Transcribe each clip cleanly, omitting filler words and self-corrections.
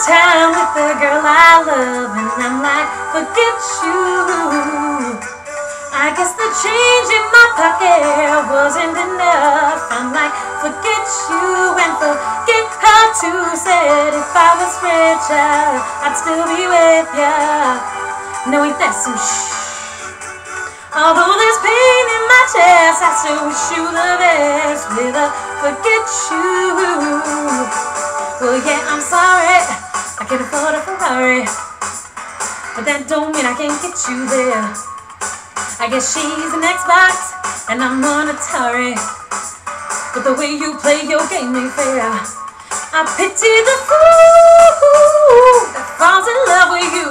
town with the girl I love, and I'm like, forget you. I guess the change in my pocket wasn't enough. I'm like, forget you and forget her too. Said if I was richer, I'd still be with ya. No, ain't that some Although there's pain in my chest, I still wish you the best with a forget you. Well, yeah, I'm sorry, I can't afford a Ferrari, but that don't mean I can't get you there. I guess she's an Xbox and I'm on Atari, but the way you play your game ain't fair. I pity the fool that falls in love with you.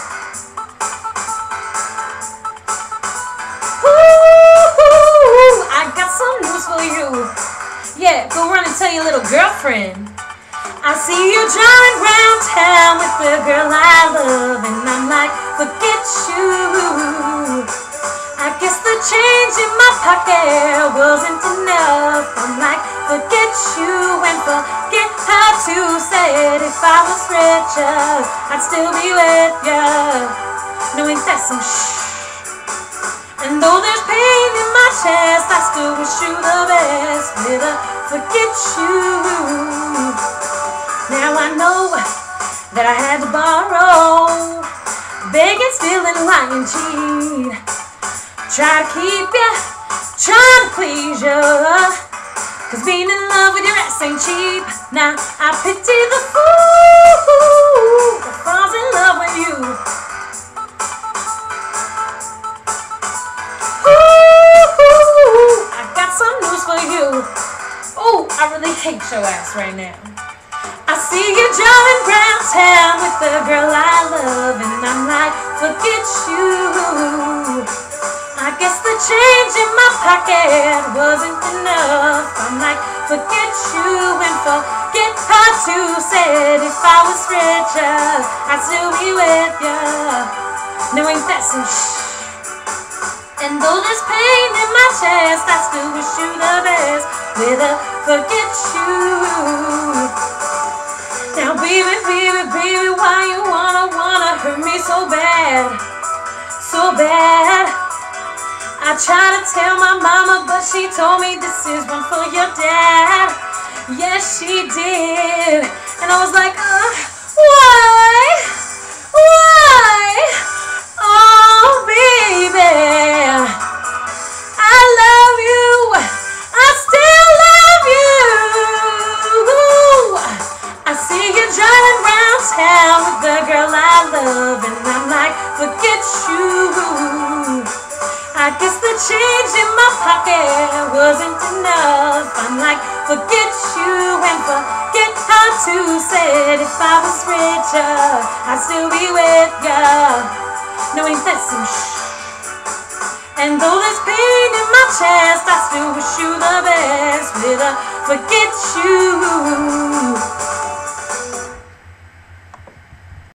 Ooh, I got some news for you. Yeah, go run and tell your little girlfriend. I see you driving round town with the girl I love, and I'm like, forget you. I guess the change in my pocket wasn't enough. I'm like, forget you and forget her too. Said if I was richer, I'd still be with ya. No, ain't that some And though there's pain in my chest, I still wish you the best with a forget you. Now I know that I had to borrow, beg and steal and lie and cheat. Try to keep you, try to please you, cause being in love with your ass ain't cheap. Now I pity the fool that falls in love with you. Ooh, I got some news for you. Oh, I really hate your ass right now. I see you driving round town with the girl I love, and I'm like, forget you. I guess the change in my pocket wasn't enough. I'm like, forget you and forget her too. Said if I was richer, I'd still be with ya. No, ain't that some And though there's pain in my chest, I still wish you the best with a forget you. Now baby, baby, baby, why you wanna hurt me so bad? So bad. I tried to tell my mama, but she told me this is one for your dad. Yes, she did. And I was like, why? Why? Oh, baby, I love you. I still love you. I see you driving round town with the girl I love, and I'm like, forget you. I guess the change in my pocket wasn't enough. I'm like, forget you and forget her too. Said if I was richer, I'd still be with ya. No, ain't that some And though there's pain in my chest, I still wish you the best with a forget you.